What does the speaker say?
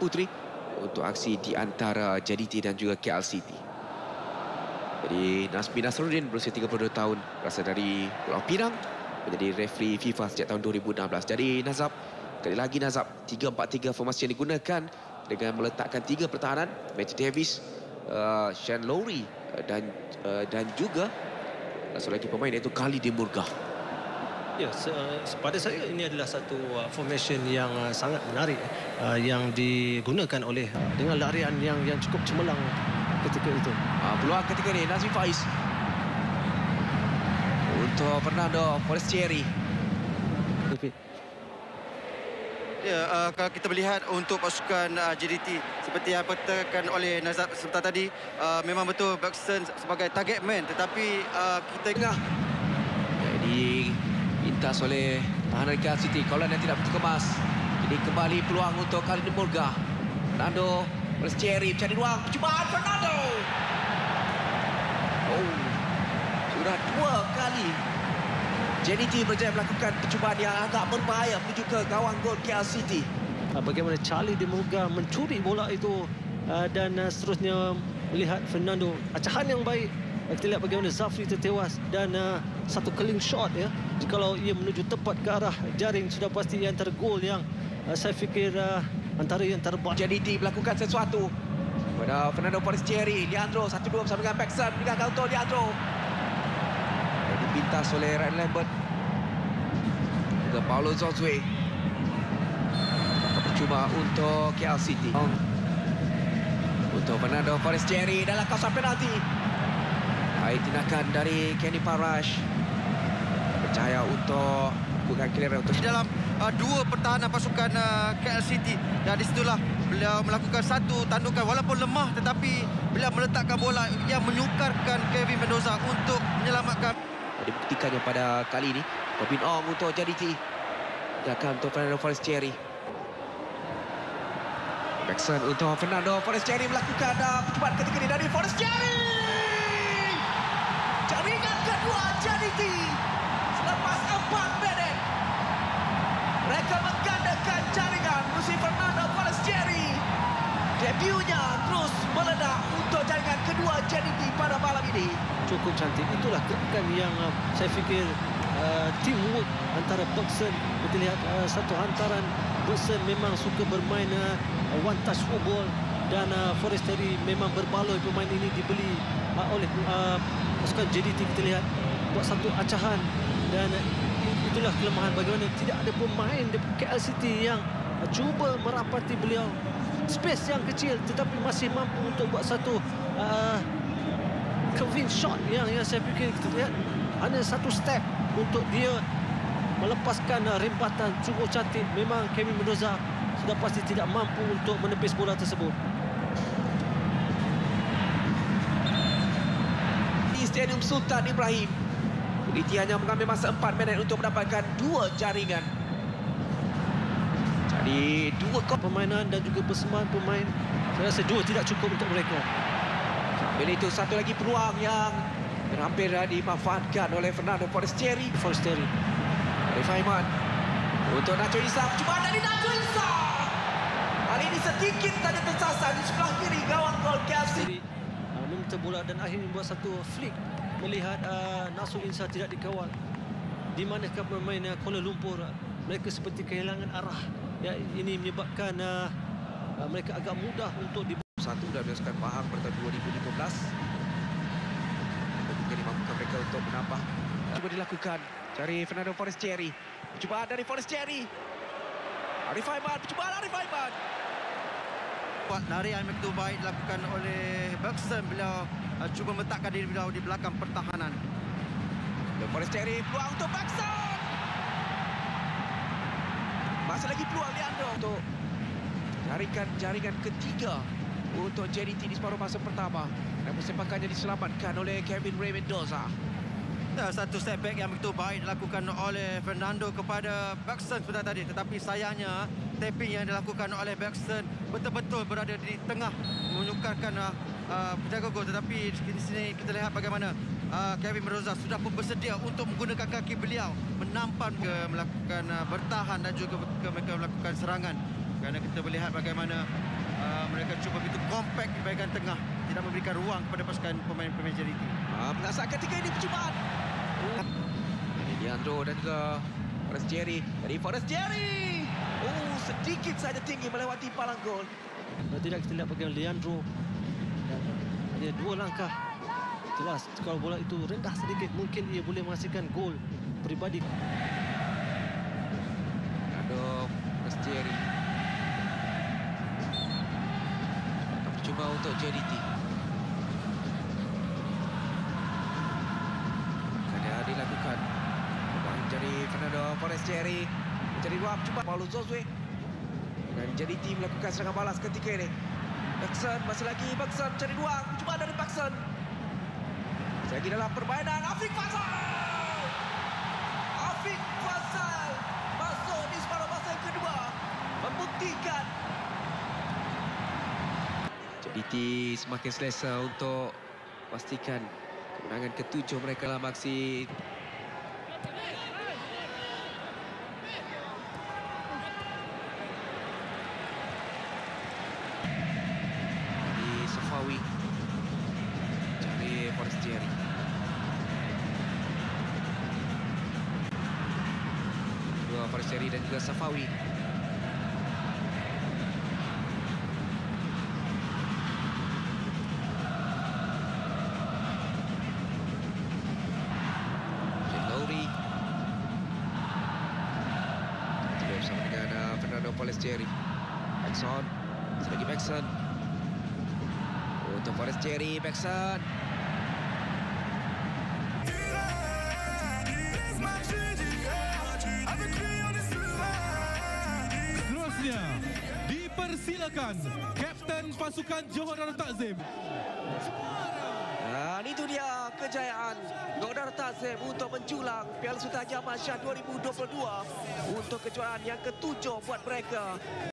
puteri untuk aksi di antara JDT dan juga KL City. Jadi Nazmi Nasruddin berusia 32 tahun, berasal dari Pulau Pinang, menjadi referee FIFA sejak tahun 2016. Jadi Nazab, sekali lagi Nazab, 3-4-3 formasi yang digunakan dengan meletakkan 3 pertahanan, Matthew Davis, Shane Lowry dan juga seorang lagi pemain iaitu Khalid Murgah. Ya, pada saya ini adalah satu formation yang sangat menarik yang digunakan oleh dengan larian yang cukup cemerlang ketika itu. Peluang ketika ini Nazmi Faiz untuk Fernando Forestieri. Ya, kalau kita melihat untuk pasukan JDT seperti yang dikatakan oleh Nazab sebentar tadi, memang betul Bergson sebagai target man, tetapi kita tengah jadi pintas oleh tahanan KL City. Kaulan yang tidak betul kemas. Jadi kembali peluang untuk Khalid Murgah. Fernando Forestieri mencari ruang, percubaan Fernando. Sudah 2 kali JDT berjaya melakukan percubaan yang agak berbahaya menuju ke gawang gol KL City. Bagaimana Charlie Murgah mencuri bola itu dan seterusnya melihat Fernando. Acahan yang baik. Kita lihat bagaimana Zafri tertewas dan satu clean shot ya. Jikalau ia menuju tepat ke arah jaring, sudah pasti antara gol yang saya fikir antara yang terbaik. JDT melakukan sesuatu pada Fernando Forestieri. Leandro 1-2 bersama dengan Paxson. Meninggalkan untuk Leandro. Dipintas oleh Ryan Lambert. Juga Paulo Zozwe. Percuma untuk KL City. Untuk Fernando Forestieri dalam kawasan penalti. Baik tindakan dari Kenny Parash. Berjaya untuk bukan clearance untuk di dalam 2 pertahanan pasukan KL City, dan disitulah beliau melakukan satu tandukan walaupun lemah, tetapi beliau meletakkan bola yang menyukarkan Kevin Mendoza untuk menyelamatkan. Dibuktikannya pada kali ini. Robin Ong untuk JDT. Tindakan untuk Fernando Forestieri. Paxson untuk Fernando Forestieri melakukan percubaan ketika ini dari Forestieri. Jaringan kedua JDT selepas 4 minit. Mereka menggandakan jaringan musim Fernando Forestieri. Debutnya terus meledak untuk jaringan kedua JDT pada malam ini. Cukup cantik. Itulah gerakan yang saya fikir teamwork antara Bergson. Kita lihat satu hantaran. Bergson memang suka bermain one touch football, dan Forestieri memang berbaloi. Pemain ini dibeli oleh pasukan JDT. Kita lihat buat satu acahan, dan itulah kelemahan bagaimana tidak ada pemain di KL City yang cuba merapati beliau. Space yang kecil tetapi masih mampu untuk buat satu Kevin shot yang saya fikir kita lihat hanya satu step untuk dia melepaskan rempatan. Cukup cantik. Memang Kevin Mendoza sudah pasti tidak mampu untuk menepis bola tersebut. Di Stadium Sultan Ibrahim, JDT hanya mengambil masa 4 minit untuk mendapatkan 2 jaringan. Jadi 2 permainan dan juga persembahan pemain, saya rasa 2 tidak cukup untuk mereka. Bila itu satu lagi peluang yang hampir dimanfaatkan oleh Fernando Forestieri. Arif Aiman untuk Nacho Isa. Percubaan dari Nacho Isa. Kali ini sedikit saja tersasar di sebelah kiri gawang gol KL City. Meminta bola dan akhirnya buat satu flick. Melihat Nacho Isa tidak dikawal. Di manakah pemain Kuala Lumpur, mereka seperti kehilangan arah. Ya, ini menyebabkan mereka agak mudah untuk satu dah berdasarkan Pahang pada 2015. Mungkin dimampukan mereka untuk menambah. Cuba dilakukan dari Fernando Forestieri. Percubaan dari Forestieri. Arif Aiman, percubaan Arif Aiman. Larian begitu baik dilakukan oleh Bergson. Beliau cuba meletakkan diri beliau di belakang pertahanan. Forestieri, peluang untuk Bergson. Masih lagi peluang Leandro untuk jaringan ketiga untuk JDT di separuh masa pertama. Dan persepakannya diselamatkan oleh Kevin Ray Mendoza. Satu setback yang begitu baik dilakukan oleh Fernando kepada Bergson sebentar tadi. Tetapi sayangnya tapping yang dilakukan oleh Bergson betul-betul berada di tengah menyukarkan penjaga gol. Tetapi di sini kita lihat bagaimana Kevin Mendoza sudah pun bersedia untuk menggunakan kaki beliau menampan melakukan bertahan dan juga mereka melakukan serangan. Kerana kita melihat bagaimana Mereka cuba begitu kompak di bahagian tengah, tidak memberikan ruang kepada pasukan pemain-pemain JDT. Mengasah ketika ini percubaan. Leandro dan juga Forest Jerry. Dari Forest Jerry. Sedikit saja tinggi melewati palang gol. Kalau tidak kita lihat bagian Leandro. Dan ada 2 langkah. Jelas kalau bola itu rendah sedikit mungkin ia boleh menghasilkan gol peribadi. Leandro, Forest Jerry. Percuma untuk JDT. Ada dilakukan. Dari Fernando Forest Jerry. Mencari ruang cuba Paulo Zozwe. Dan JDT melakukan serangan balas ketika ini. Baxon masih lagi. Baxon cari ruang. Cuba dari Baxon. Lagi dalam permainan. Afiq Faisal. Afiq Faisal masuk di separuh masa yang kedua. Membuktikan. JDT semakin selesa untuk pastikan kemenangan ke-7 mereka dalam aksi. Safawi cari Forest Jerry. Dua Forest Jerry dan juga Safawi. Lowry bersama dengan Fernando Forest Jerry. Baxon, lagi Baxon. Untuk Forest Jerry, Baxon. Seterusnya, dipersilakan Kapten Pasukan Johor Darul Takzim. Dan itu dia kejayaan Johor Darul Takzim untuk menjulang Piala Sultan Haji Ahmad Shah 2022 untuk kejuaraan yang ke-7 buat mereka.